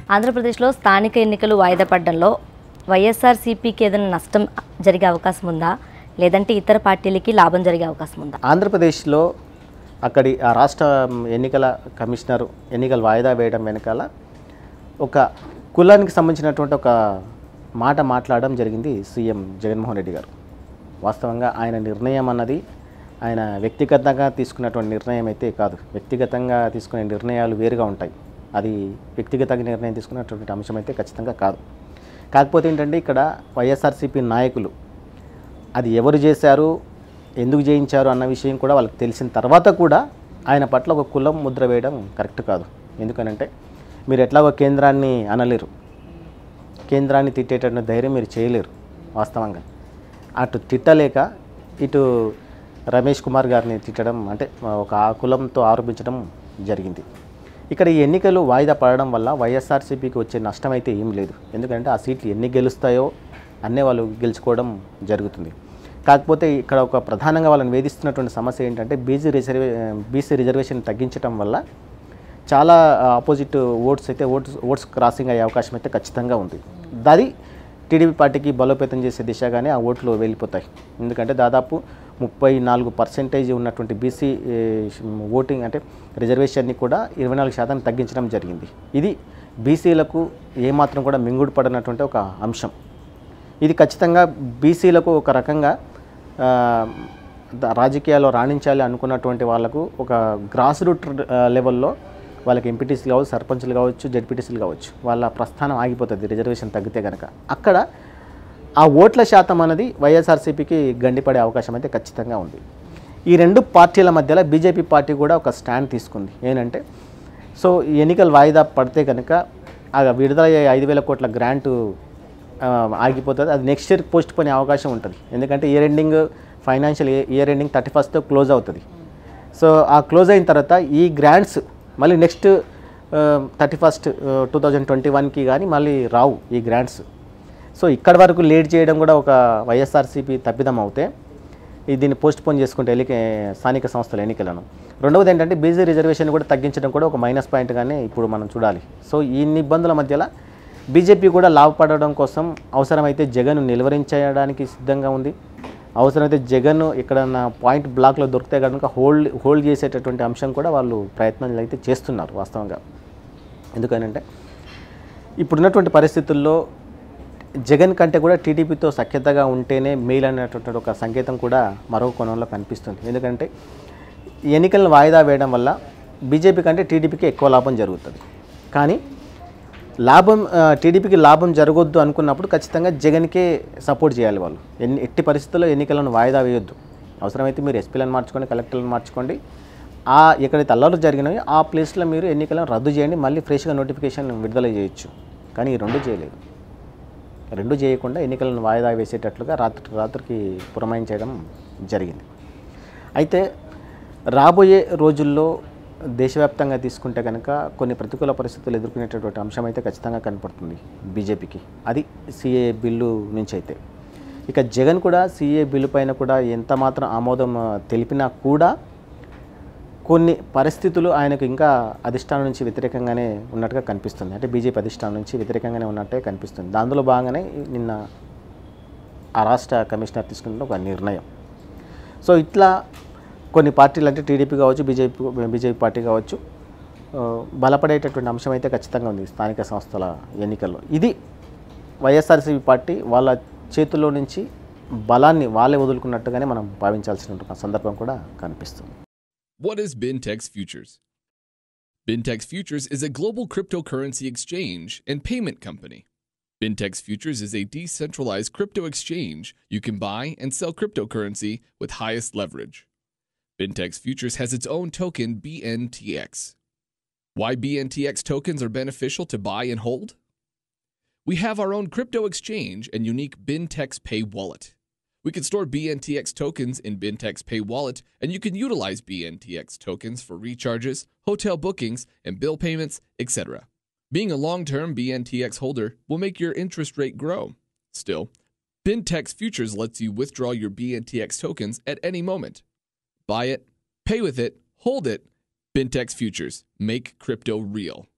ఆంధ్రప్రదేశ్లో స్థానిక ఎన్నికలు వాయిదా పడడంలో వైఎస్ఆర్సీపీకి ఏదైనా నష్టం జరిగే అవకాశం ఉందా, లేదంటే ఇతర పార్టీలకి లాభం జరిగే అవకాశం ఉందా? ఆంధ్రప్రదేశ్లో అక్కడి ఆ రాష్ట్ర ఎన్నికల కమిషనర్ ఎన్నికలు వాయిదా వేయడం వెనకాల ఒక కులానికి సంబంధించినటువంటి ఒక మాట మాట్లాడడం జరిగింది సీఎం జగన్మోహన్ రెడ్డి గారు. వాస్తవంగా ఆయన నిర్ణయం అన్నది ఆయన వ్యక్తిగతంగా తీసుకున్నటువంటి నిర్ణయం అయితే కాదు. వ్యక్తిగతంగా తీసుకునే నిర్ణయాలు వేరుగా ఉంటాయి. అది వ్యక్తిగతంగా నిర్ణయం తీసుకున్నటువంటి అంశం అయితే ఖచ్చితంగా కాదు. కాకపోతే ఏంటంటే ఇక్కడ వైఎస్ఆర్సీపీ నాయకులు అది ఎవరు చేశారు, ఎందుకు చేయించారు అన్న విషయం కూడా వాళ్ళకి తెలిసిన తర్వాత కూడా ఆయన పట్ల ఒక కులం ముద్ర వేయడం కరెక్ట్ కాదు. ఎందుకనంటే మీరు ఎట్లాగో కేంద్రాన్ని అనలేరు, కేంద్రాన్ని తిట్టేటటువంటి ధైర్యం మీరు చేయలేరు. వాస్తవంగా అటు తిట్టలేక ఇటు రమేష్ కుమార్ గారిని తిట్టడం అంటే ఒక ఆ కులంతో ఆరోపించడం జరిగింది. ఇక్కడ ఈ ఎన్నికలు వాయిదా పడడం వల్ల వైఎస్ఆర్సీపీకి వచ్చే నష్టం అయితే ఏం లేదు. ఎందుకంటే ఆ సీట్లు ఎన్ని గెలుస్తాయో అన్నీ వాళ్ళు గెలుచుకోవడం జరుగుతుంది. కాకపోతే ఇక్కడ ఒక ప్రధానంగా వాళ్ళని వేధిస్తున్నటువంటి సమస్య ఏంటంటే బీసీ రిజర్వేషన్ తగ్గించడం వల్ల చాలా ఆపోజిట్ ఓట్స్ క్రాసింగ్ అయ్యే అవకాశం అయితే ఖచ్చితంగా ఉంది. అది టీడీపీ పార్టీకి బలోపేతం చేసే దిశగానే ఆ ఓట్లు వెళ్ళిపోతాయి. ఎందుకంటే దాదాపు 34% ఉన్నటువంటి బీసీ ఓటింగ్ అంటే రిజర్వేషన్ని కూడా 24% తగ్గించడం జరిగింది. ఇది బీసీలకు ఏమాత్రం కూడా మింగుడు పడినటువంటి ఒక అంశం. ఇది ఖచ్చితంగా బీసీలకు ఒక రకంగా రాజకీయాల్లో రాణించాలి అనుకున్నటువంటి వాళ్ళకు ఒక గ్రాస్ రూట్ లెవెల్లో వాళ్ళకి ఎంపీటీసీలు కావచ్చు, సర్పంచ్లు కావచ్చు, జెడ్పీటీసీలు కావచ్చు, వాళ్ళ ప్రస్థానం ఆగిపోతుంది రిజర్వేషన్ తగ్గితే కనుక. అక్కడ ఆ ఓట్ల శాతం అనేది వైఎస్ఆర్సీపీకి గండిపడే అవకాశం అయితే ఖచ్చితంగా ఉంది. ఈ రెండు పార్టీల మధ్యలో బీజేపీ పార్టీ కూడా ఒక స్టాండ్ తీసుకుంది. ఏంటంటే సో ఎన్నికలు వాయిదా పడితే కనుక ఆ విడుదలయ్యే 5,000 కోట్ల గ్రాంటు ఆగిపోతుంది. అది నెక్స్ట్ ఇయర్ పోస్ట్ పోనే అవకాశం ఉంటుంది. ఎందుకంటే financial year ending 31st close అవుతుంది. సో ఆ క్లోజ్ అయిన తర్వాత ఈ గ్రాంట్స్ మళ్ళీ నెక్స్ట్ 31st 2021కి కానీ మళ్ళీ రావు ఈ గ్రాంట్స్. సో ఇక్కడ వరకు లేట్ చేయడం కూడా ఒక వైఎస్ఆర్సీపీ తప్పిదం అవుతే దీన్ని పోస్ట్ పోన్ చేసుకుంటే స్థానిక సంస్థల ఎన్నికలను. రెండవది ఏంటంటే బీసీ రిజర్వేషన్ కూడా తగ్గించడం కూడా ఒక మైనస్ పాయింట్గానే ఇప్పుడు మనం చూడాలి. సో ఇన్ని ఇబ్బందుల మధ్యలో బీజేపీ కూడా లాభపడడం కోసం అవసరమైతే జగన్ నిలువరించడానికి సిద్ధంగా ఉంది. అవసరమైతే జగన్ ఎక్కడన్నా పాయింట్ బ్లాక్లో దొరికితే కనుక హోల్డ్ చేసేటటువంటి అంశం కూడా వాళ్ళు ప్రయత్నాలు అయితే చేస్తున్నారు వాస్తవంగా. ఎందుకనంటే ఇప్పుడున్నటువంటి పరిస్థితుల్లో జగన్ కంటే కూడా టీడీపీతో సఖ్యతగా ఉంటేనే మేలు అనేటటువంటి ఒక సంకేతం కూడా మరో కోణంలో కనిపిస్తుంది. ఎందుకంటే ఎన్నికలను వాయిదా వేయడం వల్ల బీజేపీ కంటే టీడీపీకి ఎక్కువ లాభం జరుగుతుంది. కానీ టీడీపీకి లాభం జరగొద్దు అనుకున్నప్పుడు ఖచ్చితంగా జగన్కే సపోర్ట్ చేయాలి వాళ్ళు. ఎట్టి పరిస్థితుల్లో ఎన్నికలను వాయిదా వేయొద్దు. అవసరమైతే మీరు ఎస్పీలను మార్చుకోండి, కలెక్టర్లను మార్చుకోండి, ఎక్కడైతే అల్లర్లు జరిగినాయో ఆ ప్లేస్లో మీరు ఎన్నికలను రద్దు చేయండి, మళ్ళీ ఫ్రెష్గా నోటిఫికేషన్ విడుదల చేయొచ్చు. కానీ ఈ రెండు చేయలేదు. రెండు చేయకుండా ఎన్నికలను వాయిదా వేసేటట్లుగా రాత్రికి పురమాయించడం జరిగింది. అయితే రాబోయే రోజుల్లో దేశవ్యాప్తంగా తీసుకుంటే కనుక కొన్ని ప్రతికూల పరిస్థితులు ఎదుర్కొనేటటువంటి అంశం అయితే ఖచ్చితంగా కనపడుతుంది బీజేపీకి. అది సిఏ బిల్లు నుంచి అయితే. ఇక జగన్ కూడా సిఏ బిల్లు పైన కూడా ఎంత మాత్రం ఆమోదం తెలిపినా కూడా కొన్ని పరిస్థితులు ఆయనకు ఇంకా అధిష్టానం నుంచి వ్యతిరేకంగానే ఉన్నట్టుగా కనిపిస్తుంది. అంటే బీజేపీ అధిష్టానం నుంచి వ్యతిరేకంగానే ఉన్నట్టే కనిపిస్తుంది. దానిలో భాగంగానే నిన్న ఆ రాష్ట్ర కమిషనర్ తీసుకున్న ఒక నిర్ణయం. సో ఇట్లా కొన్ని పార్టీలు అంటే టీడీపీ కావచ్చు, బీజేపీ పార్టీ కావచ్చు బలపడేటటువంటి అంశం అయితే ఖచ్చితంగా ఉంది స్థానిక సంస్థల ఎన్నికల్లో. ఇది వైఎస్ఆర్సీపీ పార్టీ వాళ్ళ చేతుల్లో నుంచి బలాన్ని వాళ్ళే వదులుకున్నట్టుగానే మనం భావించాల్సిన సందర్భం కూడా కనిపిస్తుంది. What is BINTEX Futures? BINTEX Futures is a global cryptocurrency exchange and payment company. BINTEX Futures is a decentralized crypto exchange. You can buy and sell cryptocurrency with highest leverage. BINTEX Futures has its own token, BNTX. Why BNTX tokens are beneficial to buy and hold? We have our own crypto exchange and unique BINTEX Pay wallet. We can store BNTX tokens in BINTEX Pay wallet, and you can utilize BNTX tokens for recharges, hotel bookings, and bill payments, etc. Being a long-term BNTX holder will make your interest rate grow. Still, BINTEX Futures lets you withdraw your BNTX tokens at any moment. Buy it, pay with it, hold it. BINTEX Futures. Make crypto real.